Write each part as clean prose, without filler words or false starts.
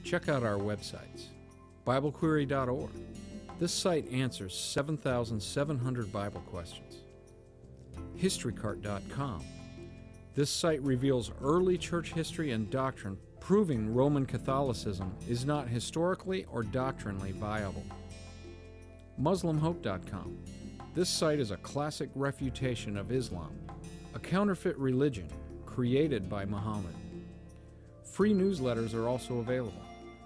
check out our websites. BibleQuery.org. This site answers 7,700 Bible questions. HistoryCart.com. This site reveals early church history and doctrine, proving Roman Catholicism is not historically or doctrinally viable. MuslimHope.com. This site is a classic refutation of Islam, a counterfeit religion created by Muhammad. Free newsletters are also available.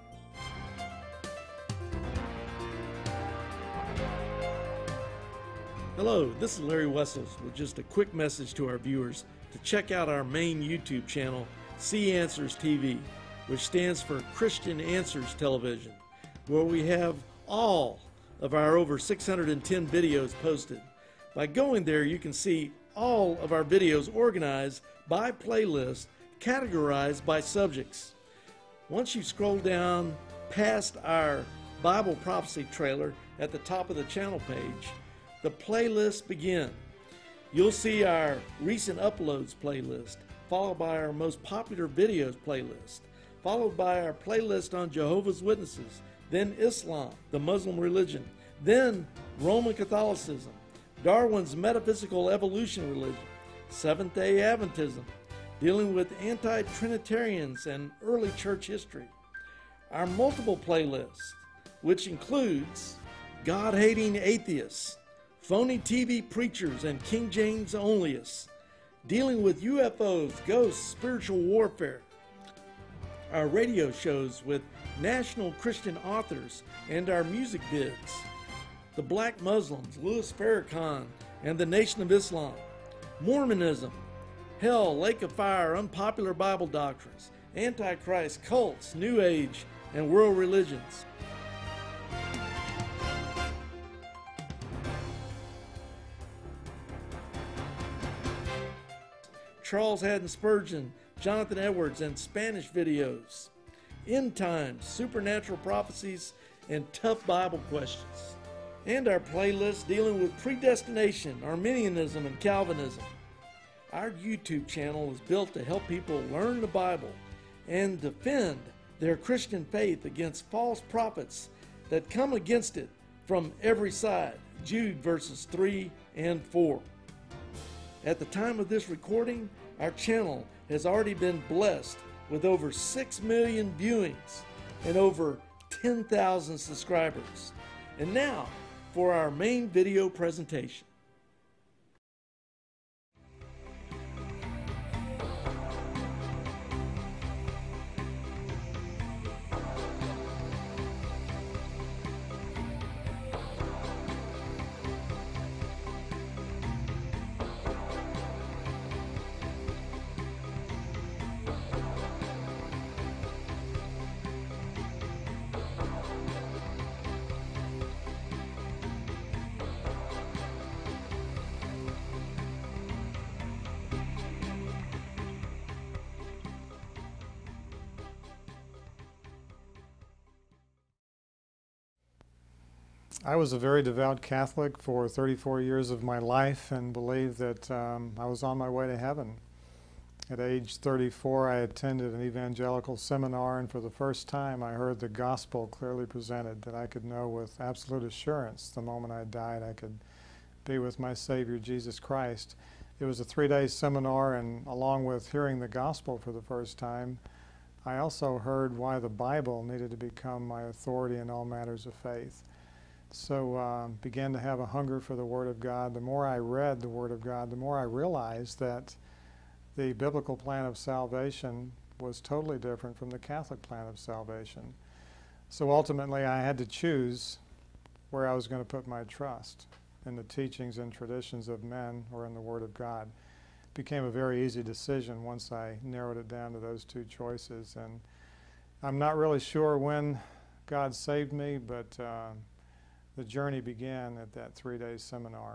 Hello, this is Larry Wessels with just a quick message to our viewers to check out our main YouTube channel, See Answers TV, which stands for Christian Answers Television, where we have all of our over 610 videos posted. By going there, you can see all of our videos organized by playlist, categorized by subjects. Once you scroll down past our Bible prophecy trailer at the top of the channel page, the playlists begin. You'll see our recent uploads playlist, followed by our most popular videos playlist, followed by our playlist on Jehovah's Witnesses, then Islam, the Muslim religion, then Roman Catholicism, Darwin's metaphysical evolution religion, Seventh-day Adventism, dealing with anti-Trinitarians and early church history. Our multiple playlists, which includes God-hating atheists, phony TV preachers and King James onlyists, dealing with UFOs, ghosts, spiritual warfare. Our radio shows with national Christian authors and our music vids. The Black Muslims, Louis Farrakhan and the Nation of Islam. Mormonism, hell, lake of fire, unpopular Bible doctrines, Antichrist, cults, New Age, and world religions. Charles Haddon Spurgeon, Jonathan Edwards, and Spanish videos. End times, supernatural prophecies, and tough Bible questions. And our playlist dealing with predestination, Arminianism, and Calvinism. Our YouTube channel is built to help people learn the Bible and defend their Christian faith against false prophets that come against it from every side. Jude verses 3 and 4. At the time of this recording, our channel has already been blessed with over 6 million viewings and over 10,000 subscribers. And now for our main video presentation. I was a very devout Catholic for 34 years of my life and believed that I was on my way to heaven. At age 34, I attended an evangelical seminar, and for the first time I heard the gospel clearly presented, that I could know with absolute assurance the moment I died I could be with my Savior Jesus Christ. It was a 3-day seminar, and along with hearing the gospel for the first time, I also heard why the Bible needed to become my authority in all matters of faith. So began to have a hunger for the Word of God. The more I read the Word of God, the more I realized that the biblical plan of salvation was totally different from the Catholic plan of salvation. So ultimately I had to choose where I was going to put my trust, in the teachings and traditions of men or in the Word of God. It became a very easy decision once I narrowed it down to those two choices. And I'm not really sure when God saved me, but the journey began at that 3-day seminar.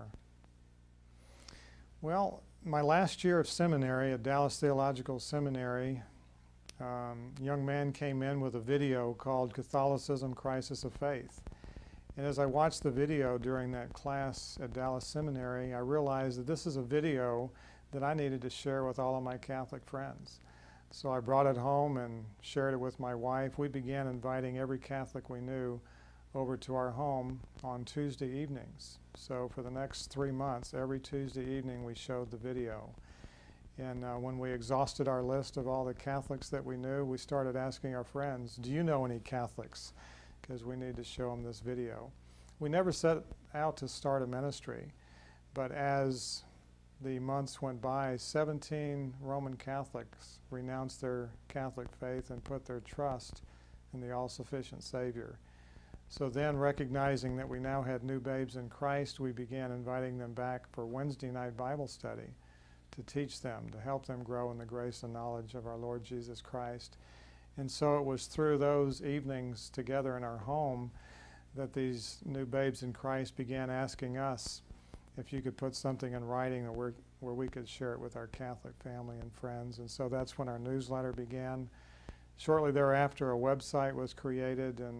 Well, my last year of seminary at Dallas Theological Seminary, a young man came in with a video called Catholicism, Crisis of Faith. And as I watched the video during that class at Dallas Seminary, I realized that this is a video that I needed to share with all of my Catholic friends. So I brought it home and shared it with my wife. We began inviting every Catholic we knew over to our home on Tuesday evenings. So for the next 3 months, every Tuesday evening we showed the video. And when we exhausted our list of all the Catholics that we knew, we started asking our friends, do you know any Catholics? Because we need to show them this video. We never set out to start a ministry, but as the months went by, 17 Roman Catholics renounced their Catholic faith and put their trust in the all-sufficient Savior. So then, recognizing that we now had new babes in Christ, we began inviting them back for Wednesday night Bible study to teach them, to help them grow in the grace and knowledge of our Lord Jesus Christ. And so it was through those evenings together in our home that these new babes in Christ began asking us if you could put something in writing where we could share it with our Catholic family and friends. And so that's when our newsletter began. Shortly thereafter, a website was created, and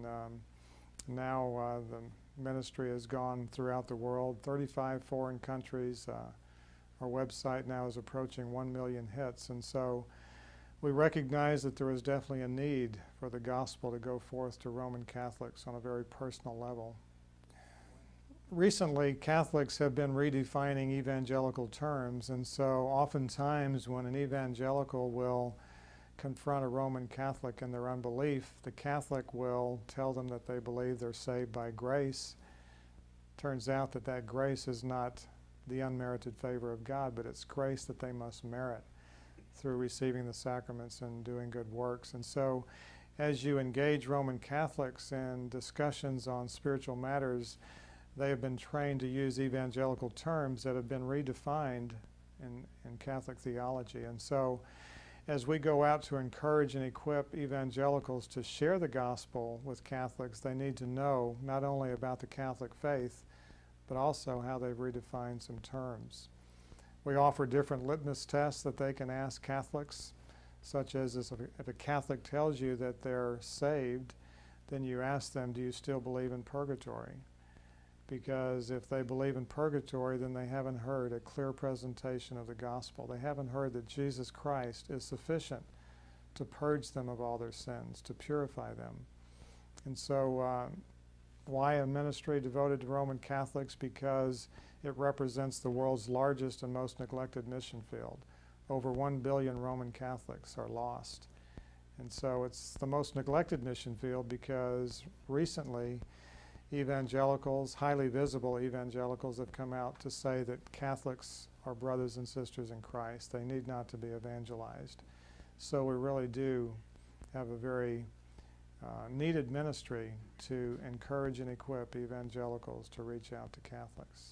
now the ministry has gone throughout the world, 35 foreign countries. Our website now is approaching 1 million hits. And so we recognize that there is definitely a need for the gospel to go forth to Roman Catholics on a very personal level. Recently, Catholics have been redefining evangelical terms, and so oftentimes when an evangelical will confront a Roman Catholic in their unbelief, the Catholic will tell them that they believe they're saved by grace. Turns out that that grace is not the unmerited favor of God, but it's grace that they must merit through receiving the sacraments and doing good works. And so as you engage Roman Catholics in discussions on spiritual matters, they have been trained to use evangelical terms that have been redefined in Catholic theology. And so as we go out to encourage and equip evangelicals to share the gospel with Catholics, they need to know not only about the Catholic faith, but also how they've redefined some terms. We offer different litmus tests that they can ask Catholics, such as if a Catholic tells you that they're saved, then you ask them, do you still believe in purgatory? Because if they believe in purgatory, then they haven't heard a clear presentation of the gospel. They haven't heard that Jesus Christ is sufficient to purge them of all their sins, to purify them. And so why a ministry devoted to Roman Catholics? Because it represents the world's largest and most neglected mission field. Over 1 billion Roman Catholics are lost. And so it's the most neglected mission field because recently evangelicals, highly visible evangelicals, have come out to say that Catholics are brothers and sisters in Christ. They need not to be evangelized. So we really do have a very needed ministry to encourage and equip evangelicals to reach out to Catholics.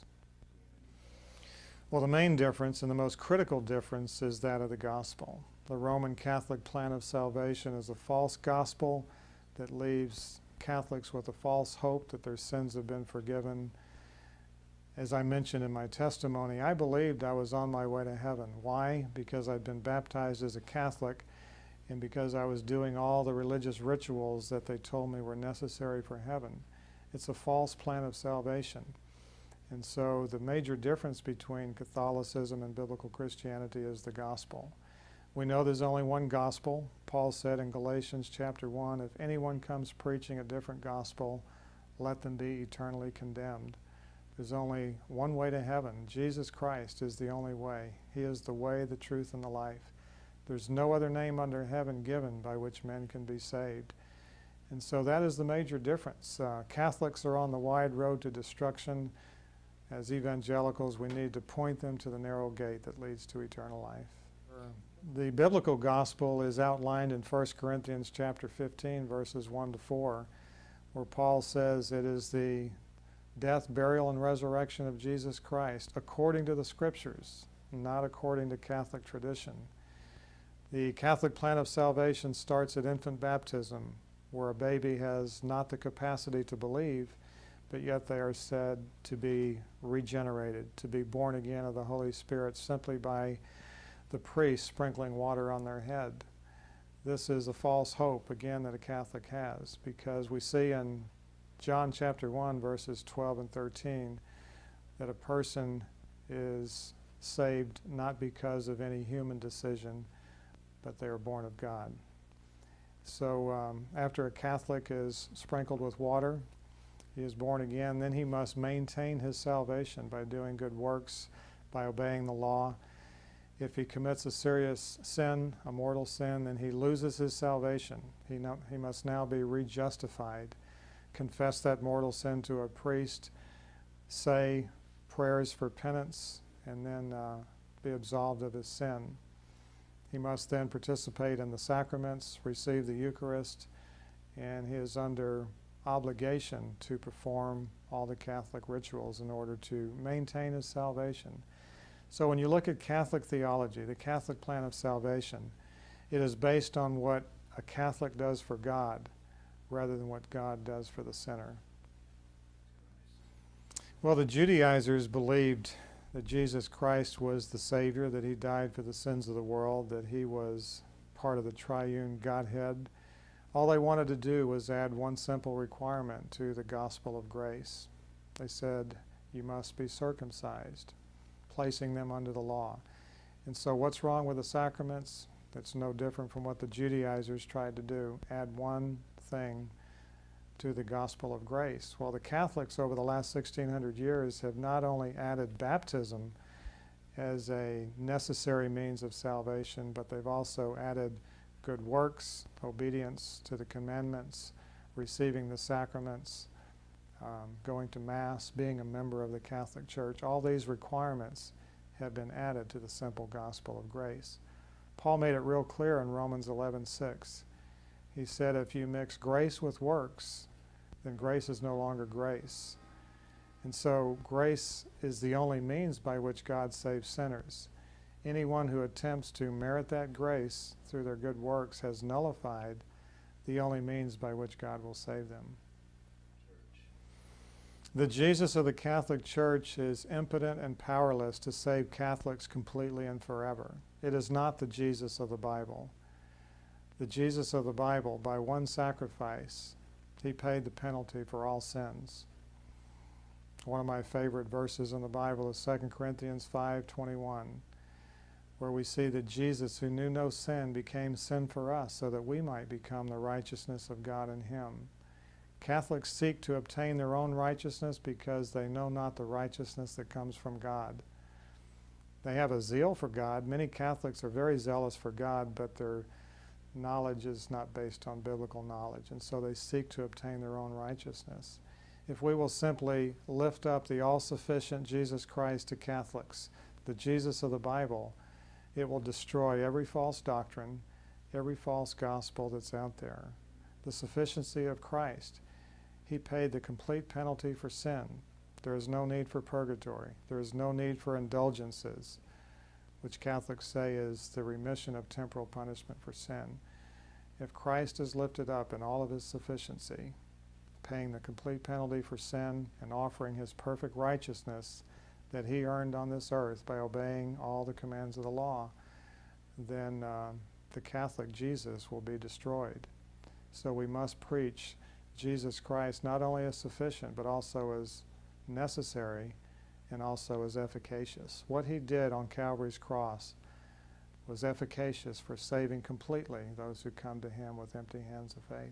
Well, the main difference and the most critical difference is that of the gospel. The Roman Catholic plan of salvation is a false gospel that leaves Catholics with a false hope that their sins have been forgiven. As I mentioned in my testimony, I believed I was on my way to heaven. Why? Because I'd been baptized as a Catholic and because I was doing all the religious rituals that they told me were necessary for heaven. It's a false plan of salvation. And so the major difference between Catholicism and biblical Christianity is the gospel. We know there's only one gospel. Paul said in Galatians chapter 1, if anyone comes preaching a different gospel, let them be eternally condemned. There's only one way to heaven. Jesus Christ is the only way. He is the way, the truth, and the life. There's no other name under heaven given by which men can be saved. And so that is the major difference. Catholics are on the wide road to destruction. As evangelicals, we need to point them to the narrow gate that leads to eternal life. The biblical gospel is outlined in 1 Corinthians chapter 15, verses 1 to 4, where Paul says it is the death, burial, and resurrection of Jesus Christ according to the Scriptures, not according to Catholic tradition. The Catholic plan of salvation starts at infant baptism, where a baby has not the capacity to believe, but yet they are said to be regenerated, to be born again of the Holy Spirit simply by the priest sprinkling water on their head. This is a false hope, again, that a Catholic has, because we see in John chapter 1, verses 12 and 13, that a person is saved not because of any human decision, but they are born of God. So after a Catholic is sprinkled with water, he is born again, then he must maintain his salvation by doing good works, by obeying the law. If he commits a serious sin, a mortal sin, then he loses his salvation. He must now be rejustified, confess that mortal sin to a priest, say prayers for penance, and then be absolved of his sin. He must then participate in the sacraments, receive the Eucharist, and he is under obligation to perform all the Catholic rituals in order to maintain his salvation. So when you look at Catholic theology, the Catholic plan of salvation, it is based on what a Catholic does for God rather than what God does for the sinner. Well, the Judaizers believed that Jesus Christ was the Savior, that he died for the sins of the world, that he was part of the triune Godhead. All they wanted to do was add one simple requirement to the gospel of grace. They said, you must be circumcised, placing them under the law. And so what's wrong with the sacraments? That's no different from what the Judaizers tried to do, add one thing to the gospel of grace. Well, the Catholics over the last 1,600 years have not only added baptism as a necessary means of salvation, but they've also added good works, obedience to the commandments, receiving the sacraments, going to Mass, being a member of the Catholic Church. All these requirements have been added to the simple gospel of grace. Paul made it real clear in Romans 11:6. He said, if you mix grace with works, then grace is no longer grace. And so grace is the only means by which God saves sinners. Anyone who attempts to merit that grace through their good works has nullified the only means by which God will save them. The Jesus of the Catholic Church is impotent and powerless to save Catholics completely and forever. It is not the Jesus of the Bible. The Jesus of the Bible, by one sacrifice, he paid the penalty for all sins. One of my favorite verses in the Bible is 2 Corinthians 5:21, where we see that Jesus, who knew no sin, became sin for us so that we might become the righteousness of God in him. Catholics seek to obtain their own righteousness because they know not the righteousness that comes from God. They have a zeal for God. Many Catholics are very zealous for God, but their knowledge is not based on biblical knowledge, and so they seek to obtain their own righteousness. If we will simply lift up the all-sufficient Jesus Christ to Catholics, the Jesus of the Bible, it will destroy every false doctrine, every false gospel that's out there. The sufficiency of Christ. He paid the complete penalty for sin. There is no need for purgatory. There is no need for indulgences, which Catholics say is the remission of temporal punishment for sin. If Christ is lifted up in all of his sufficiency, paying the complete penalty for sin and offering his perfect righteousness that he earned on this earth by obeying all the commands of the law, then the Catholic Jesus will be destroyed. So we must preach Jesus Christ not only as sufficient, but also as necessary and also as efficacious. What he did on Calvary's cross was efficacious for saving completely those who come to him with empty hands of faith.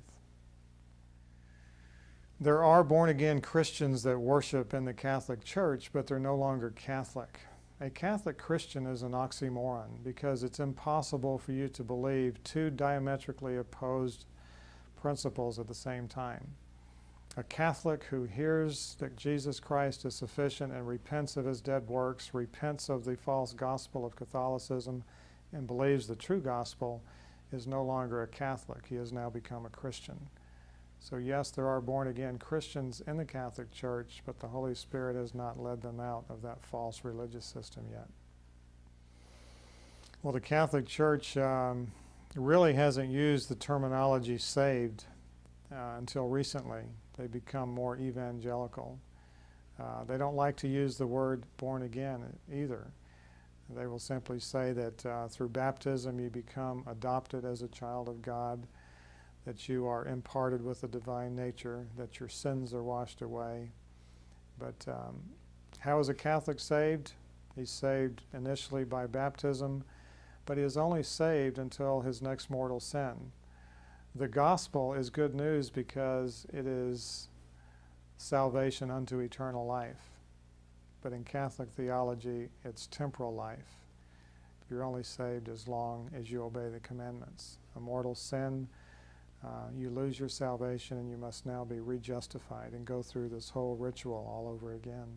There are born-again Christians that worship in the Catholic Church, but they're no longer Catholic. A Catholic Christian is an oxymoron because it's impossible for you to believe two diametrically opposed principles at the same time. A Catholic who hears that Jesus Christ is sufficient and repents of his dead works, repents of the false gospel of Catholicism, and believes the true gospel, is no longer a Catholic. He has now become a Christian. So yes, there are born-again Christians in the Catholic Church, but the Holy Spirit has not led them out of that false religious system yet. Well, the Catholic Church really hasn't used the terminology saved until recently. They become more evangelical. They don't like to use the word born again either. They will simply say that through baptism you become adopted as a child of God, that you are imparted with the divine nature, that your sins are washed away. But how is a Catholic saved? He's saved initially by baptism, but he is only saved until his next mortal sin. The gospel is good news because it is salvation unto eternal life. But in Catholic theology, it's temporal life. You're only saved as long as you obey the commandments. A mortal sin, you lose your salvation and you must now be rejustified and go through this whole ritual all over again.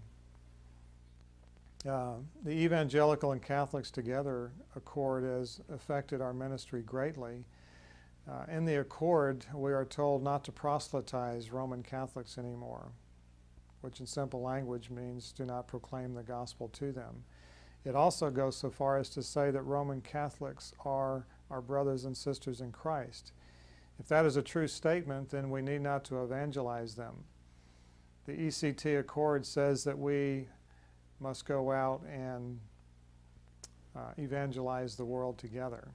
The evangelical and Catholics together accord has affected our ministry greatly. In the accord, we are told not to proselytize Roman Catholics anymore, which in simple language means do not proclaim the gospel to them. It also goes so far as to say that Roman Catholics are our brothers and sisters in Christ. If that is a true statement, then we need not to evangelize them. The ECT Accord says that we must go out and evangelize the world together.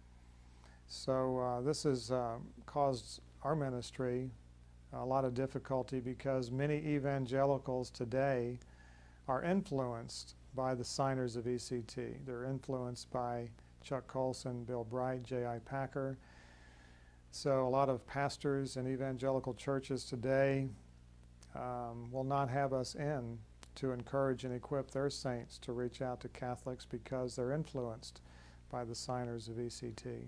So this has caused our ministry a lot of difficulty because many evangelicals today are influenced by the signers of ECT. They're influenced by Chuck Colson, Bill Bright, J.I. Packer. So a lot of pastors in evangelical churches today will not have us in to encourage and equip their saints to reach out to Catholics because they're influenced by the signers of ECT.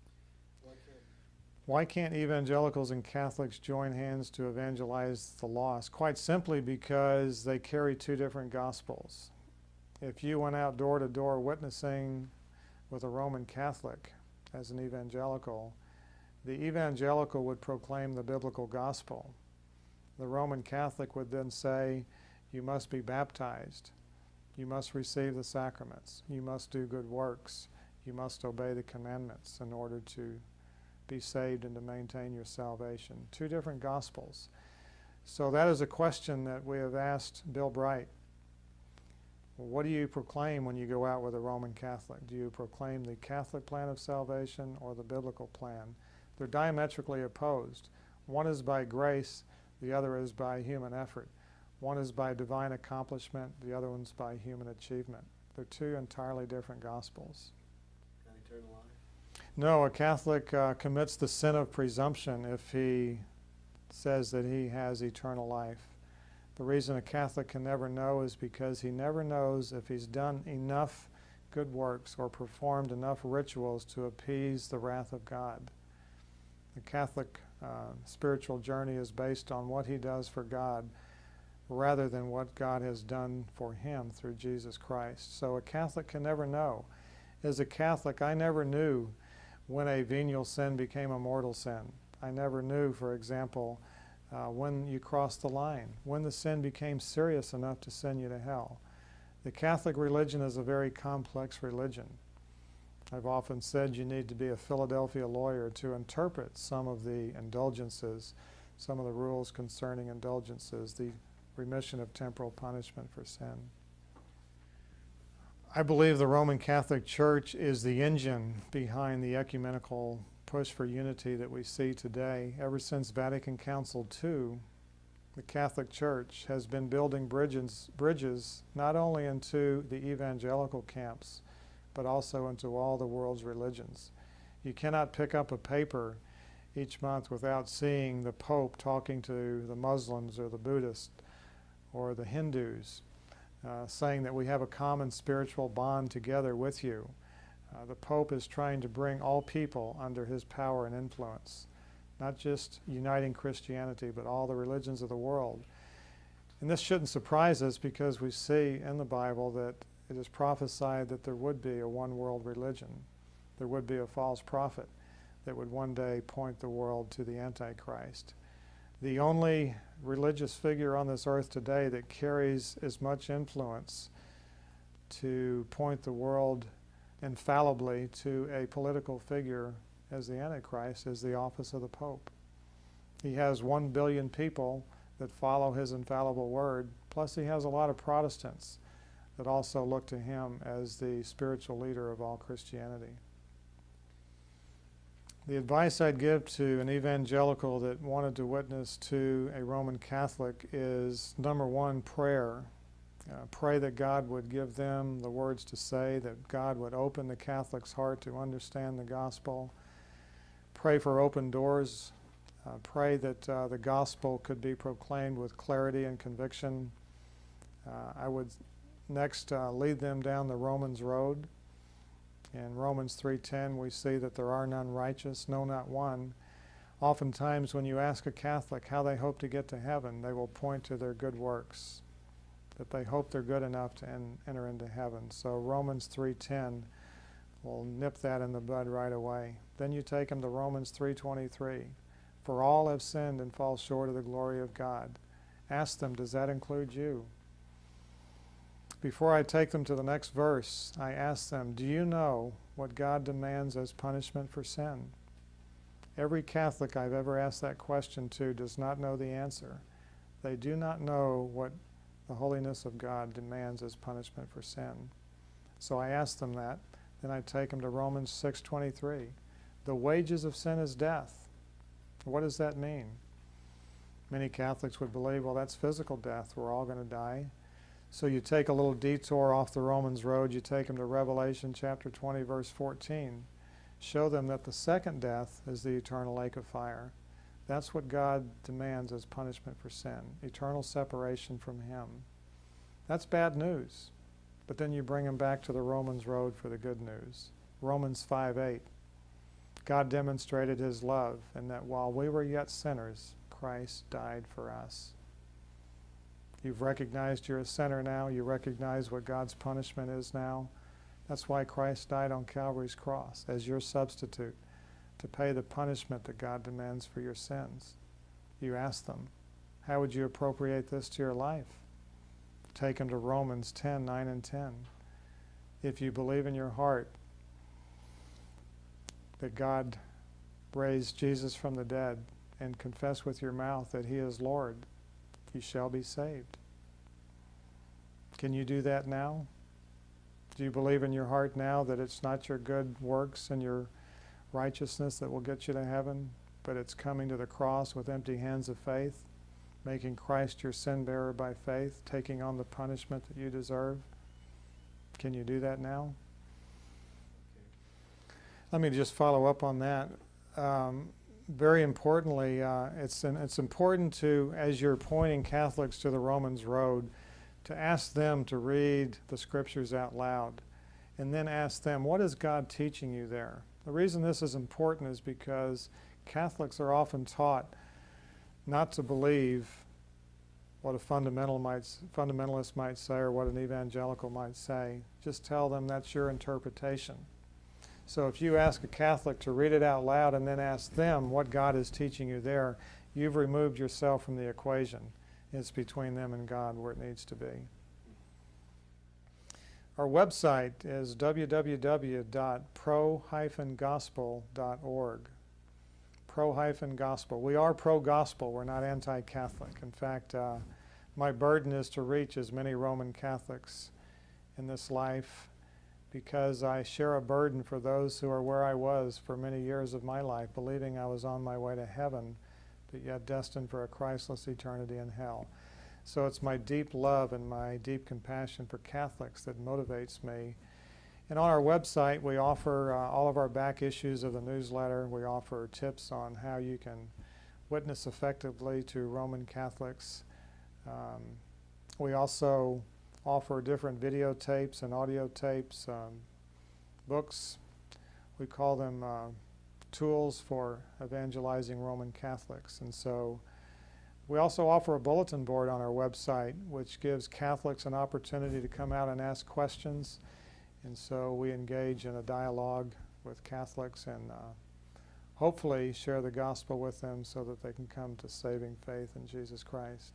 Why can't evangelicals and Catholics join hands to evangelize the lost? Quite simply because they carry two different gospels. If you went out door to door witnessing with a Roman Catholic as an evangelical, the evangelical would proclaim the biblical gospel. The Roman Catholic would then say, you must be baptized, you must receive the sacraments, you must do good works, you must obey the commandments in order to be saved and to maintain your salvation. Two different gospels. So that is a question that we have asked Bill Bright. Well, what do you proclaim when you go out with a Roman Catholic? Do you proclaim the Catholic plan of salvation or the biblical plan? They're diametrically opposed. One is by grace, the other is by human effort. One is by divine accomplishment, the other one's by human achievement. They're two entirely different gospels. And eternal life? No, a Catholic commits the sin of presumption if he says that he has eternal life. The reason a Catholic can never know is because he never knows if he's done enough good works or performed enough rituals to appease the wrath of God. The Catholic spiritual journey is based on what he does for God rather than what God has done for him through Jesus Christ. So a Catholic can never know. As a Catholic, I never knew when a venial sin became a mortal sin. I never knew, for example, when you crossed the line, when the sin became serious enough to send you to hell. The Catholic religion is a very complex religion. I've often said you need to be a Philadelphia lawyer to interpret some of the indulgences, some of the rules concerning indulgences, the remission of temporal punishment for sin. I believe the Roman Catholic Church is the engine behind the ecumenical push for unity that we see today. Ever since Vatican Council II, the Catholic Church has been building bridges not only into the evangelical camps, but also into all the world's religions. You cannot pick up a paper each month without seeing the Pope talking to the Muslims or the Buddhists or the Hindus, saying that we have a common spiritual bond together with you. The Pope is trying to bring all people under his power and influence, not just uniting Christianity, but all the religions of the world. And this shouldn't surprise us because we see in the Bible that it is prophesied that there would be a one-world religion. There would be a false prophet that would one day point the world to the Antichrist. The only religious figure on this earth today that carries as much influence to point the world infallibly to a political figure as the Antichrist is the office of the Pope. He has 1 billion people that follow his infallible word, plus he has a lot of Protestants that also look to him as the spiritual leader of all Christianity. The advice I'd give to an evangelical that wanted to witness to a Roman Catholic is, number one, prayer. Pray that God would give them the words to say, that God would open the Catholic's heart to understand the gospel. Pray for open doors. Pray that the gospel could be proclaimed with clarity and conviction. I would next lead them down the Romans road. In Romans 3:10 we see that there are none righteous, no, not one. Oftentimes when you ask a Catholic how they hope to get to heaven, they will point to their good works, that they hope they're good enough to enter into heaven. So Romans 3:10 will nip that in the bud right away. Then you take them to Romans 3:23. For all have sinned and fall short of the glory of God. Ask them, does that include you? Before I take them to the next verse, I ask them, do you know what God demands as punishment for sin? Every Catholic I've ever asked that question to does not know the answer. They do not know what the holiness of God demands as punishment for sin. So I ask them that. Then I take them to Romans 6:23. The wages of sin is death. What does that mean? Many Catholics would believe, well, that's physical death. We're all going to die. So you take a little detour off the Romans road. You take them to Revelation chapter 20, verse 14. Show them that the second death is the eternal lake of fire. That's what God demands as punishment for sin, eternal separation from Him. That's bad news. But then you bring them back to the Romans road for the good news. Romans 5:8. God demonstrated His love in that while we were yet sinners, Christ died for us. You've recognized you're a sinner now. You recognize what God's punishment is now. That's why Christ died on Calvary's cross as your substitute, to pay the punishment that God demands for your sins. You ask them, how would you appropriate this to your life? Take them to Romans 10:9 and 10. If you believe in your heart that God raised Jesus from the dead and confess with your mouth that He is Lord, you shall be saved. Can you do that now? Do you believe in your heart now that it's not your good works and your righteousness that will get you to heaven, but it's coming to the cross with empty hands of faith, making Christ your sin bearer by faith, taking on the punishment that you deserve? Can you do that now? Let me just follow up on that. Very importantly, it's important to, as you're pointing Catholics to the Romans road, to ask them to read the Scriptures out loud, and then ask them, what is God teaching you there? The reason this is important is because Catholics are often taught not to believe what a fundamentalist might say or what an evangelical might say. Just tell them that's your interpretation. So if you ask a Catholic to read it out loud and then ask them what God is teaching you there, you've removed yourself from the equation. It's between them and God where it needs to be. Our website is www.pro-gospel.org. Pro-gospel. We are pro-gospel. We're not anti-Catholic. In fact, my burden is to reach as many Roman Catholics in this life, because I share a burden for those who are where I was for many years of my life, believing I was on my way to heaven, but yet destined for a Christless eternity in hell. So it's my deep love and my deep compassion for Catholics that motivates me. And on our website, we offer all of our back issues of the newsletter. We offer tips on how you can witness effectively to Roman Catholics. We also offer different videotapes and audio tapes, books. We call them tools for evangelizing Roman Catholics. And so we also offer a bulletin board on our website, which gives Catholics an opportunity to come out and ask questions. And so we engage in a dialogue with Catholics and hopefully share the gospel with them so that they can come to saving faith in Jesus Christ.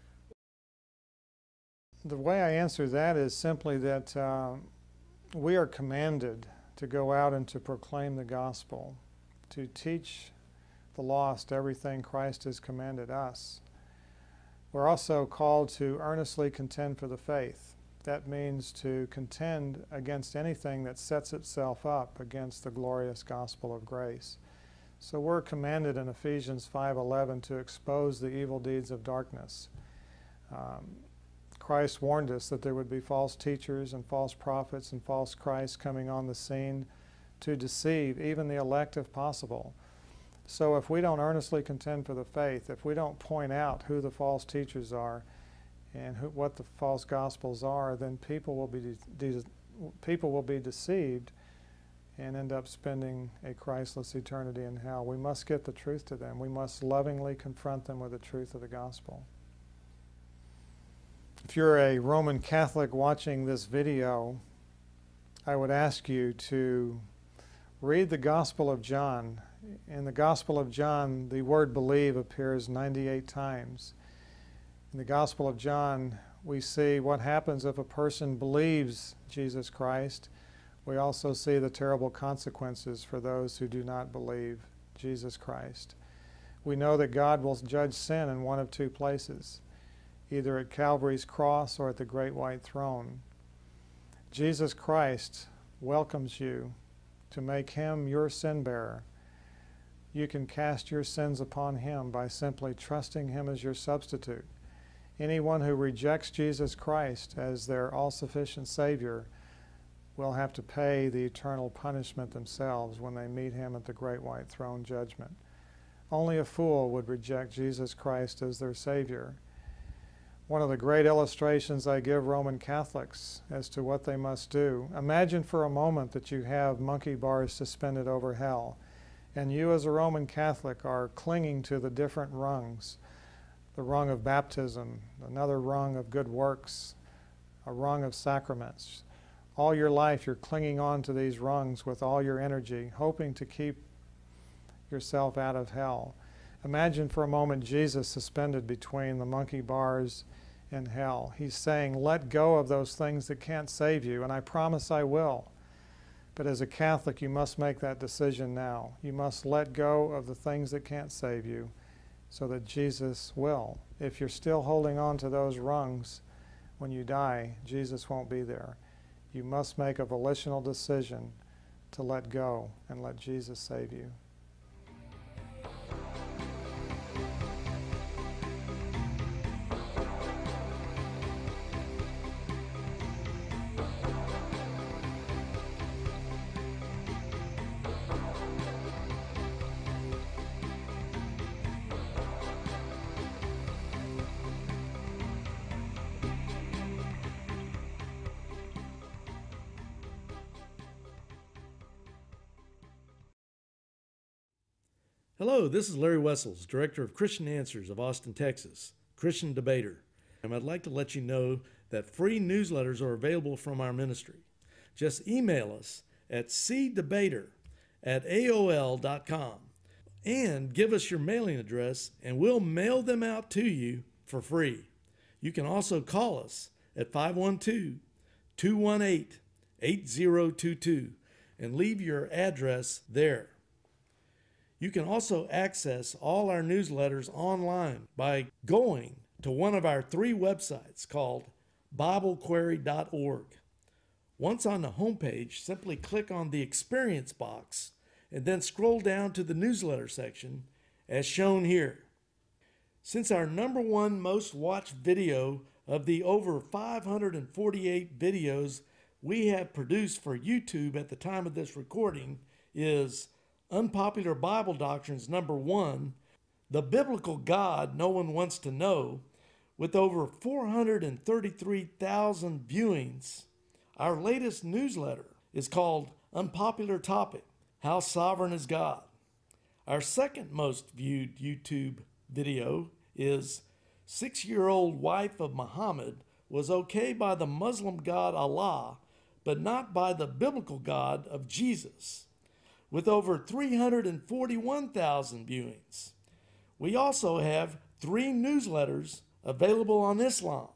The way I answer that is simply that we are commanded to go out and to proclaim the gospel, to teach the lost everything Christ has commanded us. We're also called to earnestly contend for the faith. That means to contend against anything that sets itself up against the glorious gospel of grace. So we're commanded in Ephesians 5:11 to expose the evil deeds of darkness. Christ warned us that there would be false teachers and false prophets and false Christs coming on the scene to deceive even the elect if possible. So if we don't earnestly contend for the faith, if we don't point out who the false teachers are and what the false gospels are, then people will be deceived and end up spending a Christless eternity in hell. We must get the truth to them. We must lovingly confront them with the truth of the gospel. If you're a Roman Catholic watching this video, I would ask you to read the Gospel of John. In the Gospel of John, the word believe appears 98 times. In the Gospel of John, we see what happens if a person believes Jesus Christ. We also see the terrible consequences for those who do not believe Jesus Christ. We know that God will judge sin in one of two places, either at Calvary's cross or at the great white throne. Jesus Christ welcomes you to make him your sin bearer. You can cast your sins upon him by simply trusting him as your substitute. Anyone who rejects Jesus Christ as their all-sufficient Savior will have to pay the eternal punishment themselves when they meet him at the great white throne judgment. Only a fool would reject Jesus Christ as their Savior. One of the great illustrations I give Roman Catholics as to what they must do, imagine for a moment that you have monkey bars suspended over hell, and you as a Roman Catholic are clinging to the different rungs, the rung of baptism, another rung of good works, a rung of sacraments. All your life you're clinging on to these rungs with all your energy, hoping to keep yourself out of hell. Imagine for a moment Jesus suspended between the monkey bars and hell. He's saying, let go of those things that can't save you, and I promise I will. But as a Catholic, you must make that decision now. You must let go of the things that can't save you so that Jesus will. If you're still holding on to those rungs when you die, Jesus won't be there. You must make a volitional decision to let go and let Jesus save you. Hello, this is Larry Wessels, Director of Christian Answers of Austin, Texas, Christian debater. And I'd like to let you know that free newsletters are available from our ministry. Just email us at cdebater@aol.com and give us your mailing address, and we'll mail them out to you for free. You can also call us at 512-218-8022 and leave your address there. You can also access all our newsletters online by going to one of our 3 websites called BibleQuery.org. Once on the homepage, simply click on the Experience box and then scroll down to the newsletter section as shown here. Since our #1 most watched video of the over 548 videos we have produced for YouTube at the time of this recording is Unpopular Bible Doctrines #1, The Biblical God No One Wants to Know, with over 433,000 viewings. Our latest newsletter is called Unpopular Topic, How Sovereign is God. Our second most viewed YouTube video is 6-year-old wife of Muhammad was okay by the Muslim God Allah, but not by the biblical God of Jesus, with over 341,000 viewings. We also have 3 newsletters available on Islam.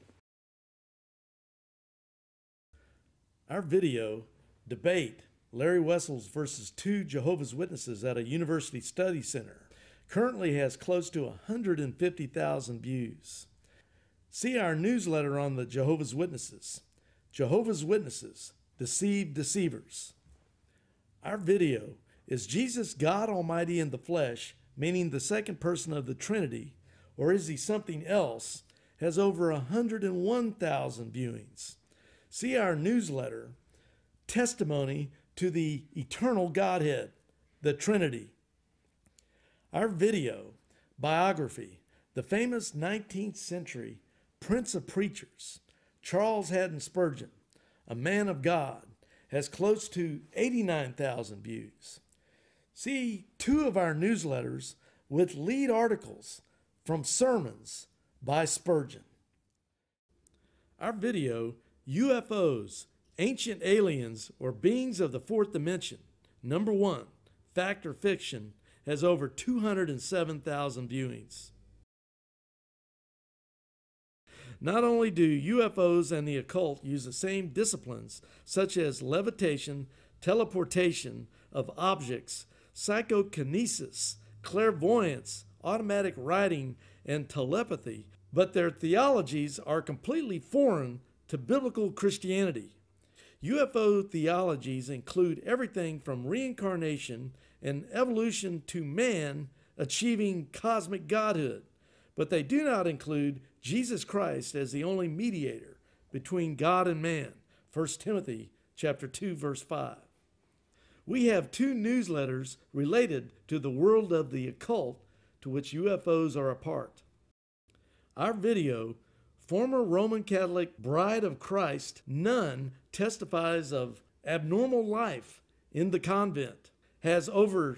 Our video, Debate, Larry Wessels versus 2 Jehovah's Witnesses at a University Study Center, currently has close to 150,000 views. See our newsletter on the Jehovah's Witnesses. Jehovah's Witnesses, Deceive Deceivers. Our video, Is Jesus God Almighty in the flesh, meaning the second person of the Trinity, or is he something else, has over 101,000 viewings. See our newsletter, Testimony to the Eternal Godhead, the Trinity. Our video, biography, the famous 19th century Prince of Preachers, Charles Haddon Spurgeon, a man of God, has close to 89,000 views. See 2 of our newsletters with lead articles from sermons by Spurgeon. Our video, UFOs, Ancient Aliens or Beings of the Fourth Dimension, number 1, Fact or Fiction, has over 207,000 viewings. Not only do UFOs and the occult use the same disciplines such as levitation, teleportation of objects, psychokinesis, clairvoyance, automatic writing, and telepathy, but their theologies are completely foreign to biblical Christianity. UFO theologies include everything from reincarnation and evolution to man achieving cosmic godhood, but they do not include Jesus Christ as the only mediator between God and man, 1 Timothy chapter 2, verse 5. We have 2 newsletters related to the world of the occult to which UFOs are a part. Our video, Former Roman Catholic Bride of Christ Nun Testifies of Abnormal Life in the Convent, has over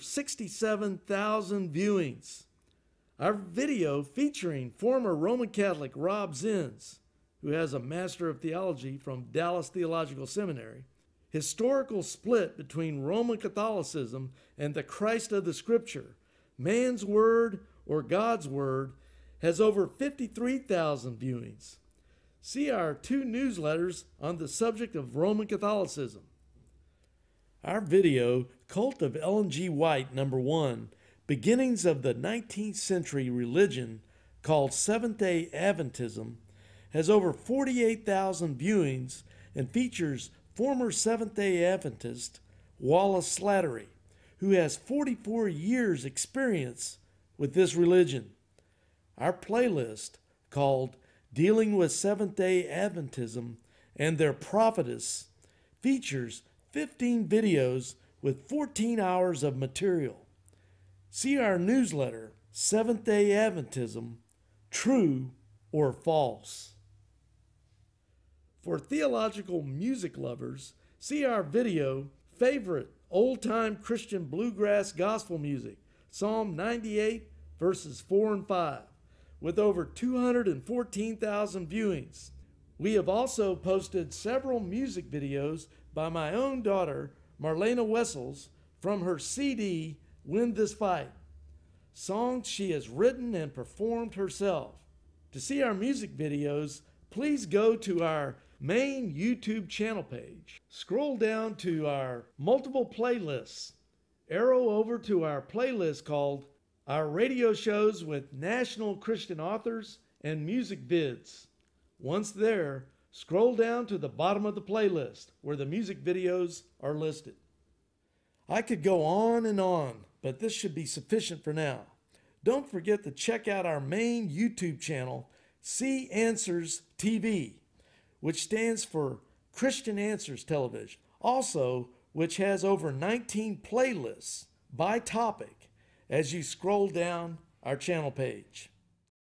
67,000 viewings. Our video featuring former Roman Catholic Rob Zins, who has a Master of Theology from Dallas Theological Seminary, historical split between Roman Catholicism and the Christ of the Scripture, man's word or God's word, has over 53,000 viewings. See our 2 newsletters on the subject of Roman Catholicism. Our video, Cult of Ellen G. White, number 1, Beginnings of the 19th Century Religion, called Seventh-day Adventism, has over 48,000 viewings and features former Seventh-day Adventist Wallace Slattery, who has 44 years' experience with this religion. Our playlist, called Dealing with Seventh-day Adventism and Their Prophetess, features 15 videos with 14 hours of material. See our newsletter, Seventh-day Adventism, True or False. For theological music lovers, see our video, Favorite Old-Time Christian Bluegrass Gospel Music, Psalm 98, verses 4 and 5, with over 214,000 viewings. We have also posted several music videos by my own daughter, Marlena Wessels, from her CD, Win This Fight, songs she has written and performed herself. To see our music videos, please go to our main YouTube channel page. Scroll down to our multiple playlists. Arrow over to our playlist called Our Radio Shows with National Christian Authors and Music Vids. Once there, scroll down to the bottom of the playlist where the music videos are listed. I could go on, but this should be sufficient for now. Don't forget to check out our main YouTube channel, See Answers TV, which stands for Christian Answers Television. Also, which has over 19 playlists by topic as you scroll down our channel page.